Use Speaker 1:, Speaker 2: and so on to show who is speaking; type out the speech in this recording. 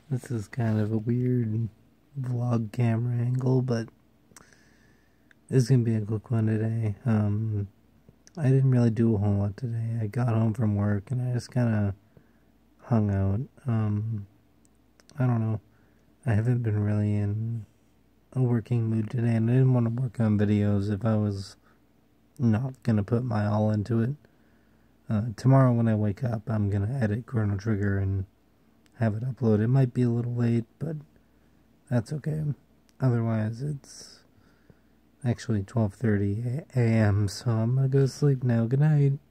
Speaker 1: This is kind of a weird vlog camera angle, but this is gonna be a quick one today. I didn't really do a whole lot today. I got home from work and I just kind of hung out. I don't know. I haven't been really in a working mood today, and I didn't want to work on videos if I was not gonna put my all into it. Tomorrow when I wake up, I'm gonna edit Chrono Trigger and have it upload. It might be a little late, but that's okay. Otherwise, it's actually 12:30 a.m., so I'm gonna go to sleep now. Good night.